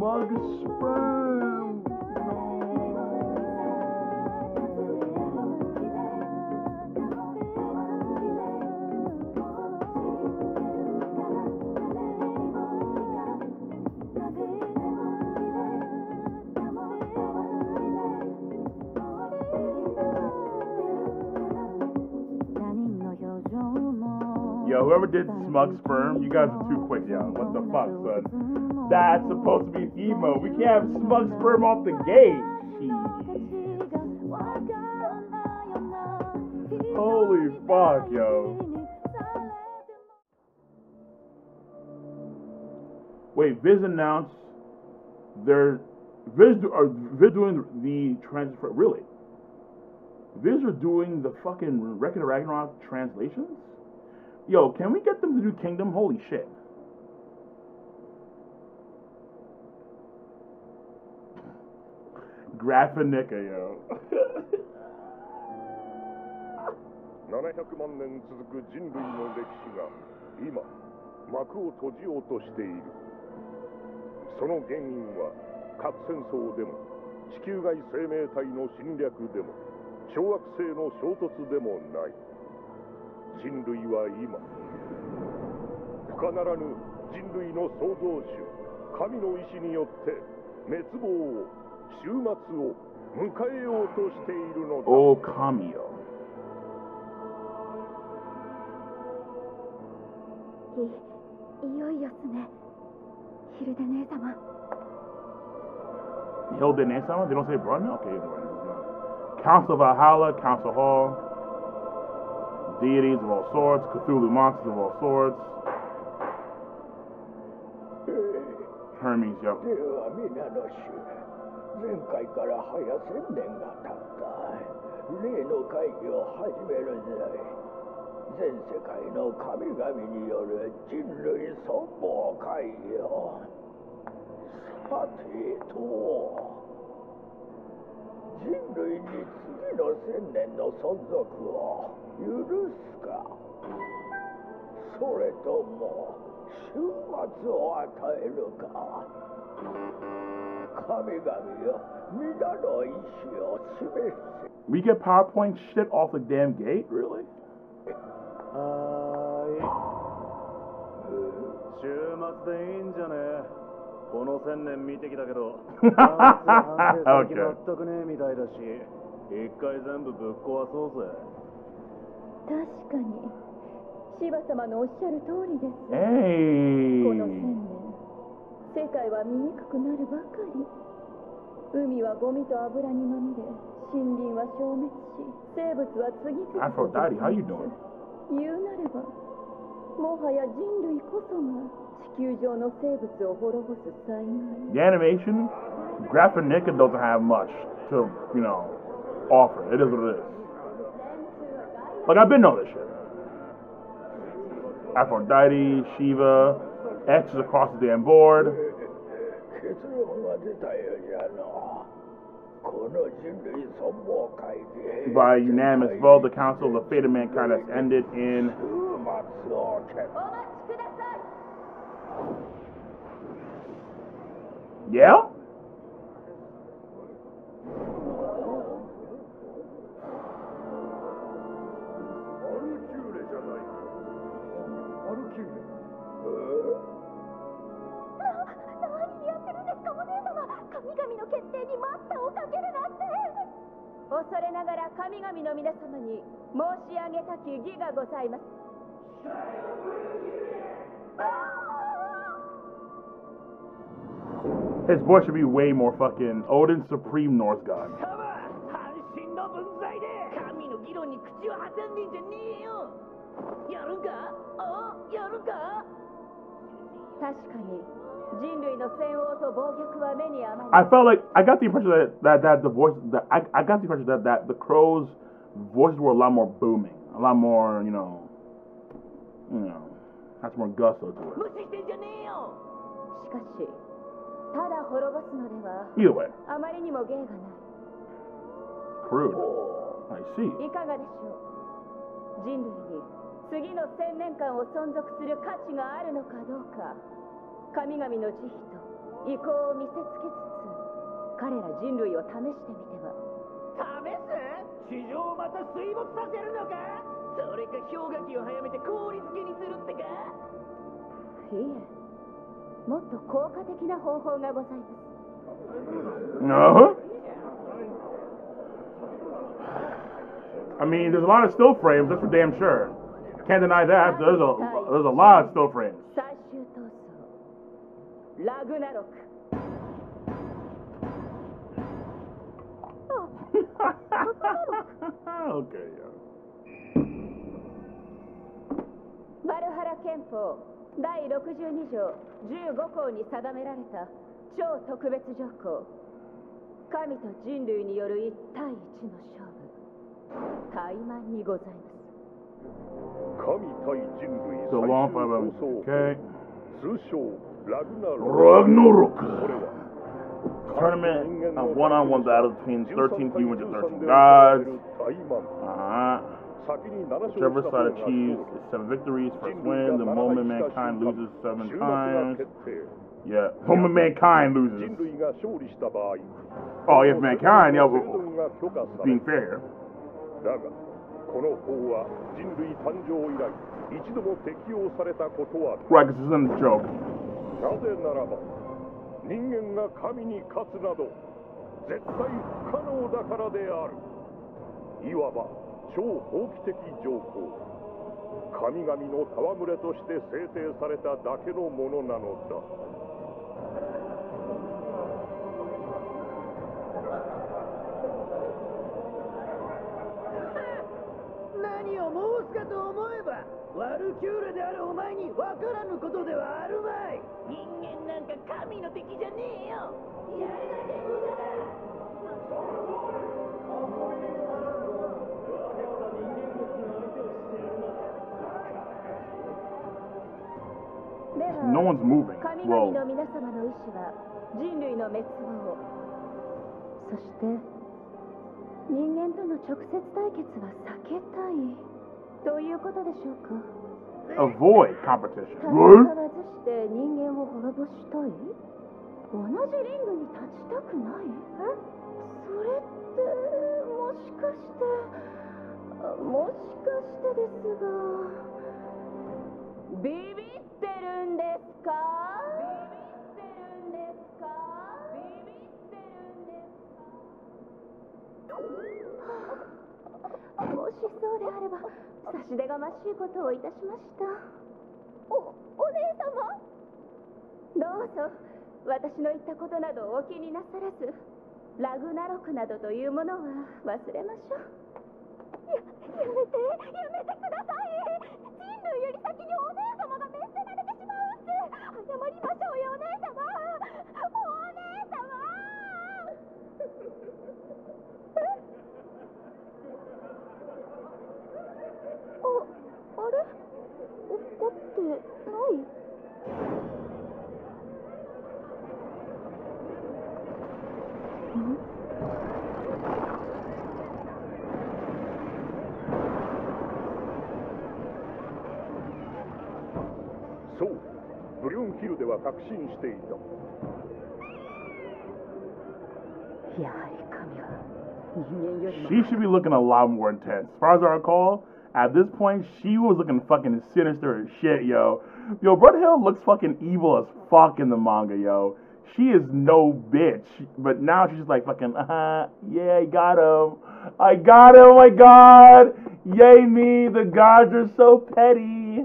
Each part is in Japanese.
smug sperm. Yo, whoever did smug sperm, you guys are too quick, yo. What the fuck, son? That's supposed to be an emo. We can't have smug sperm off the gate. Jeez. Holy fuck, yo. Wait, Viz announced Viz doing the transfer. Really? Viz are doing the fucking Wreck-It Ragnarok translations? Yo, can we get them to do Kingdom? Holy shit. Graphinica, yo. 700万年続く人類の歴史が今幕を閉じようとしている。その原因は核戦争でも地球外生命体の侵略でも小惑星の衝突でもない。人類は今他ならぬ人類の創造主神の意志によって滅亡を終末を迎えようとしているのだ。 お神よ。 いよいよっすね。ヒルデ姉様。 Hilde姉様? They don't say brother? Okay, Council of Valhalla, Council Hall, deities of all sorts, Cthulhu monsters of all sorts, Hermes, yep. では皆の衆、前回から早1000年が経った。例の会議を始めるぞい。全世界の神々による人類存亡会議よ。さてと、人類に次の1000年の存続を許すか、それとも終末を与えるか。神々よ、皆の意志を示せ。 We get PowerPoint shit off the damn gate? Really? 週末でいいんじゃねえ。この1000年見てきたけど、 Okay. 全くねえみたいだし、一回全部ぶっ壊そうぜ。 確かにシバ様のおっしゃる通りです。この Hey. 1000年、世界は醜くなるばかり。海はゴミと油にまみれ、森林は消滅し、生物は次々と Aphrodite, how you doing? 言うなれば、もはや人類こそが地球上の生物を滅ぼす災害。 The animation, Graphinica doesn't have much to, offer. It is what it is. Like, I've been knowing this shit. Aphrodite, Shiva, X is across the damn board. 結論が出たようじゃの。この人類存亡会議 By unanimous vote, the Council of the Fate of Mankind has ended in. 終末を決め。 お待ちください。 Yeah? His voice should be way more fucking Odin, Supreme Norse God. 半身の分際で神の議論に口を挟んでんじゃねえよ。やるんか？やるんか？ 確かに人類の戦王と暴虐は目に余る。 I felt like I got the impression that the voice that I got the impression that the crows' voices were a lot more booming, a lot more has more gusto to it. 無視してんじゃねえよ。 しかし、ただ滅ぼすのでは Either way, あまりにも芸がない。 crude. I see. いかがでしょう。人類に次の1000年間を存続する価値があるのかどうか、神々の慈悲と意向を見せつけつつ彼ら人類を試してみては。 試す？地上をまた水没させるのか？それか氷河期を早めて氷漬けにするってか？ いえ、もっと効果的な方法がございます。 No. I mean, there's a lot of still frames, that's for damn sure. Can't deny that. There's a lot of still frames. 最終闘争、ラグナロク。 Okay, yeah. バルハラ憲法第62条15項に定められた超特別条項、神と人類による1対1の勝負、怠慢にございます。 神対人類 So 最 long 終 five 闘 hours. 争 Okay. 通称ラグナロク。 Ragnarok. これは Tournament, a one-on-one battle between 13 humans and 13 gods. 怠慢 先に7勝 Whichever した side 方が achieves 7 victories, first win. The moment mankind loses 7 times. Yeah, moment mankind 人 loses. 類が勝利した場合 Oh, if mankind, yeah, 生存が許可され being る fair. だがこの法は人類誕生以来一度も適用されたことは Right, because this isn't a joke. なぜならば人間が神に勝つなど絶対不可能だからである。いわば超法規的条項、神々の戯れとして制定されただけのものなのだ。 何を申すかと思えば、ワルキューレであるお前に分からぬことではあるまい。人間なんか神の敵じゃねえよ。やるだけ無駄だ。 では、 No one's moving. 神々 Whoa. の皆様の意志は人類の滅亡、そして人間との直接対決は避けたいということでしょうか。 Avoid competition. 戦 What? わずして人間を滅ぼしたい？同じリングに立ちたくない？それってもしかしてですが、ビビってるんですか？もしそうであれば差し出がましいことをいたしました。お姉様、どうぞ私の言ったことなどお気になさらず、ラグナロクなどというものは忘れましょう。やめてください。人類より先にお姉様が滅せられてしまうんです。謝りましょうよ、お姉様。あれ？怒ってない？ そう、ブリュンヒルでは確信していた。 やはり神は人間よりも She should be looking a lot more intense. As far as I recall, at this point, she was looking fucking sinister as shit, yo. Yo, Brother Hill looks fucking evil as fuck in the manga, yo. She is no bitch. But now she's just like fucking, yeah, I got him. Oh my god. Yay me, the gods are so petty.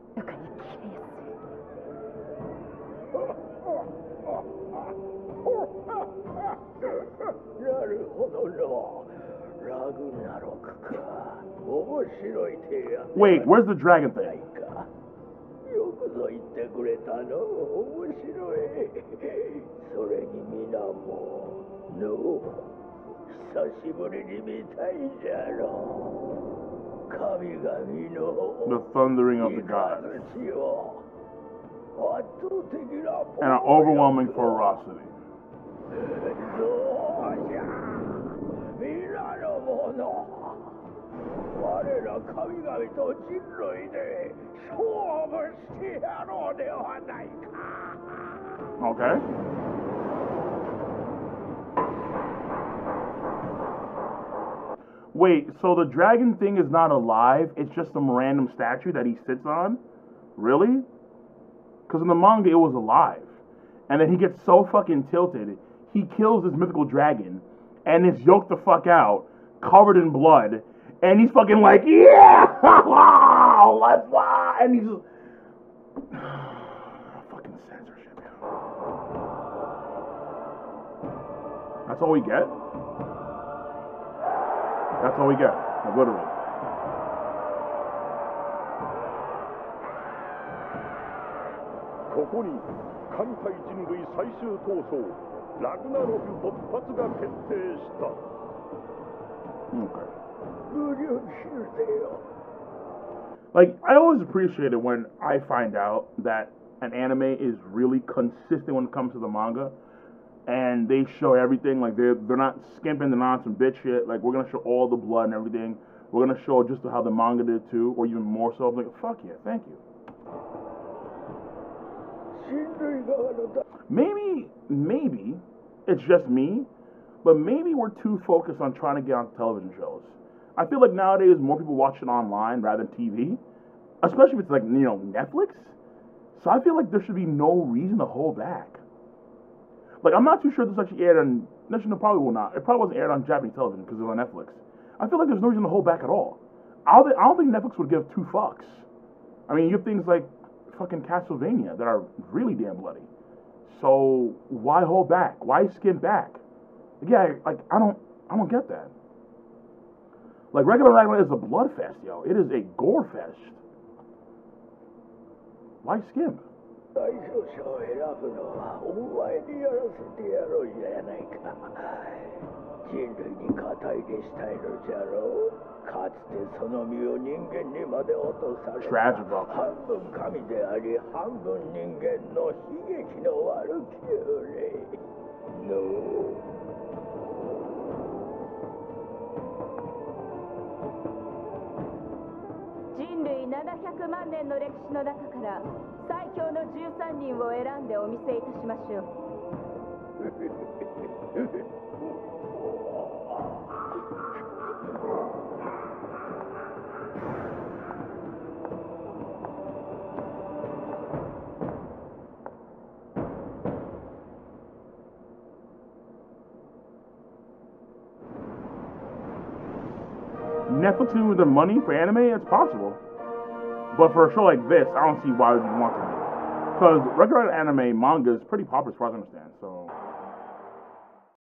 なるほどのラグナロクか。面白い提案。 Wait, where's the dragon ない thing? か。よくぞ言ってくれたの。面白い。それに皆もの久しぶりに見たいじゃろう。神々の The thundering of the 怒 gods りを圧倒的な and an overwhelming ferocity. どうじゃ皆の者、我ら神々と人類で勝負してやろうではないか。 Okay. Wait, so the dragon thing is not alive? It's just some random statue that he sits on? Really? Because in the manga, it was alive. And then he gets so fucking tilted, he kills this mythical dragon, and is yoked the fuck out, covered in blood, and he's fucking like, yeah! Let's fly! And he's just... fucking censorship, yo. That's all we get? That's all we get. Like, literally. Okay. Like, I always appreciate it when I find out that an anime is really consistent when it comes to the manga, and they show everything. Like, they're not skimping, they're not some bitch shit. Like, we're gonna show all the blood and everything. We're gonna show just how the manga did too, or even more so. I'm like, fuck yeah, thank you. Maybe it's just me, but maybe we're too focused on trying to get on television shows. I feel like nowadays more people watch it online rather than TV, especially if it's like, you know, Netflix. So I feel like there should be no reason to hold back. Like, I'm not too sure this actually aired on, no, probably will not. It probably wasn't aired on Japanese television because it was on Netflix. I feel like there's no reason to hold back at all. I don't think Netflix would give two fucks. I mean, you have things like fucking Castlevania that are really damn bloody. So why hold back? Why skimp back? Yeah, like I don't get that. Like, regular Dragon is a blood fest, yo. It is a gore fest. Why skimp? Tragic, bro. No. 人類700万年の歴史の中から最強の13人を選んでお見せいたしましょう。 Netflix with the money for anime, it's possible. But for a show like this, I don't see why you want to. Because regular anime manga is pretty popular as far as I understand. So